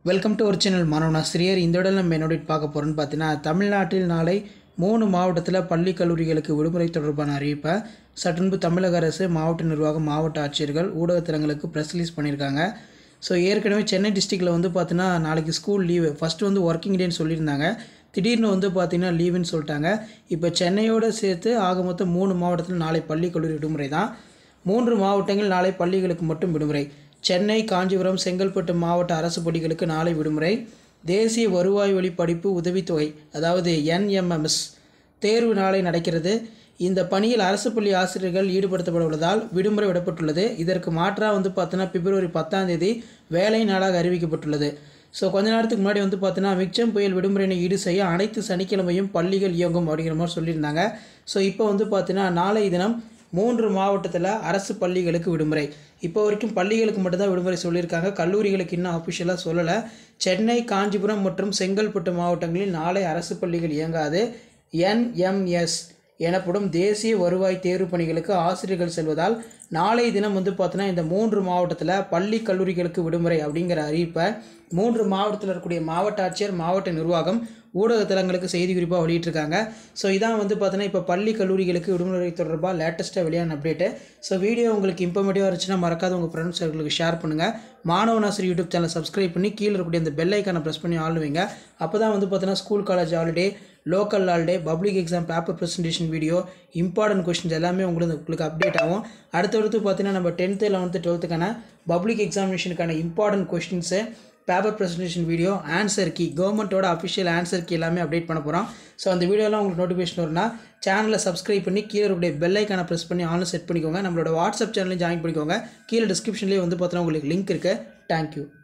Welcome to ஒரு channel மாணவனாசிரியர். இந்த இடம் நம்ம என்னோட பார்க்க போகிறோன்னு பார்த்தீங்கன்னா, தமிழ்நாட்டில் நாளை 3 மாவட்டத்தில் பள்ளி கல்லூரிகளுக்கு விடுமுறை தொடர்பான அறிவிப்பை சற்றுமுன்பு தமிழக அரசு, மாவட்ட நிர்வாகம், மாவட்ட ஆட்சியர்கள் ஊடகத்தலங்களுக்கு ப்ரெஸ் ரிலீஸ் பண்ணியிருக்காங்க. ஸோ ஏற்கனவே சென்னை டிஸ்ட்ரிக்டில் வந்து பார்த்தீங்கன்னா நாளைக்கு ஸ்கூல் லீவு, ஃபஸ்ட்டு வந்து ஒர்க்கிங் டேன்னு சொல்லியிருந்தாங்க. திடீர்னு வந்து பார்த்திங்கன்னா லீவுன்னு சொல்லிட்டாங்க. இப்போ சென்னையோடு சேர்த்து ஆக மொத்தம் 3 மாவட்டத்தில் நாளை பள்ளி கல்லூரி விடுமுறை தான். 3 மாவட்டங்கள் நாளை பள்ளிகளுக்கு மட்டும் விடுமுறை. சென்னை, காஞ்சிபுரம், செங்கல்பட்டு மாவட்ட அரசு பள்ளிகளுக்கு நாளை விடுமுறை. தேசிய வருவாய் வழி படிப்பு உதவித்தொகை, அதாவது NMMS தேர்வு நாளை நடக்கிறது. இந்த பணியில் அரசு பள்ளி ஆசிரியர்கள் ஈடுபடுத்தப்பட உள்ளதால் விடுமுறை விடப்பட்டுள்ளது. இதற்கு மாற்றாக வந்து பார்த்தீங்கன்னா பிப்ரவரி 10ஆம் தேதி வேலை நாளாக அறிவிக்கப்பட்டுள்ளது. ஸோ கொஞ்ச நேரத்துக்கு முன்னாடி வந்து பார்த்தீங்கன்னா மிக்சம் புயல் விடுமுறையினை ஈடு செய்ய அனைத்து சனிக்கிழமையும் பள்ளிகள் இயங்கும் அப்படிங்கிற மாதிரி சொல்லியிருந்தாங்க. ஸோ இப்போ வந்து பார்த்தீங்கன்னா நாளை தினம் 3 மாவட்டத்தில் அரசு பள்ளிகளுக்கு விடுமுறை. இப்போ வரைக்கும் பள்ளிகளுக்கு மட்டும்தான் விடுமுறை சொல்லியிருக்காங்க. கல்லூரிகளுக்கு இன்னும் அஃபிஷியலாக சொல்லலை. சென்னை, காஞ்சிபுரம் மற்றும் செங்கல்பட்டு மாவட்டங்களில் நாளை அரசு பள்ளிகள் இயங்காது. NMS எனப்படும் தேசிய வருவாய் தேர்வு பணிகளுக்கு ஆசிரியர்கள் செல்வதால் நாளை தினம் வந்து பார்த்தீங்கன்னா இந்த 3 மாவட்டத்தில் பள்ளி கல்லூரிகளுக்கு விடுமுறை அப்படிங்கிற அறிவிப்பை 3 மாவட்டத்தில் இருக்கக்கூடிய மாவட்ட ஆட்சியர், மாவட்ட நிர்வாகம் ஊடகத்தலங்களுக்கு செய்தி குறிப்பாக வெளியிட்டிருக்காங்க. ஸோ இதான் வந்து பார்த்தீங்கன்னா இப்போ பள்ளி கல்லூரிகளுக்கு விடுமுறை தொடர்பாக லேட்டஸ்ட்டாக வெளியான அப்டேட்டு. ஸோ வீடியோ உங்களுக்கு இன்ஃபர்மேட்டிவாக இருந்துச்சுன்னா மறக்காத உங்கள் ஃப்ரெண்ட்ஸ் சர்க்கிளுக்கு ஷேர் பண்ணுங்கள். மாணவனாசிரியர் யூடியூப் சேனலை சப்ஸ்கிரைப் பண்ணி கீழே இருக்கக்கூடிய இந்த பெல் ஐக்கானை ப்ரெஸ் பண்ணி ஆளுவீங்க. அப்போ தான் வந்து பார்த்தீங்கன்னா school, college holiday, local holiday, public exam paper presentation video, important questions எல்லாமே உங்களுக்கு அப்டேட் ஆகும். அடுத்தடுத்து பார்த்தீங்கன்னா நம்ம 10th, 11th, 12th பப்ளிக் எக்ஸாமினேஷனுக்கான important questions, paper presentation video, answer key, கவர்மெண்ட்டோட அஃபிஷியல் ஆன்சர் கீ எல்லாமே அப்டேட் பண்ண போகிறோம். ஸோ அந்த வீடியோலாம் உங்களுக்கு நோட்டிஃபிகேஷன் வரும்னா சேனலை சப்ஸ்கிரைப் பண்ணி கீழே இருக்கக்கூடிய பெல் ஐக்கானை ப்ரெஸ் பண்ணி ஆன்லைன் செட் பண்ணிக்கோங்க. நம்மளோட வாட்ஸ்அப் சேனலையும் ஜாயின் பண்ணிக்கோங்க. கீழே டிஸ்கிரிப்ஷன்லேயே வந்து பார்த்தீங்கன்னா உங்களுக்கு லிங்க் இருக்குது. தேங்க்யூ.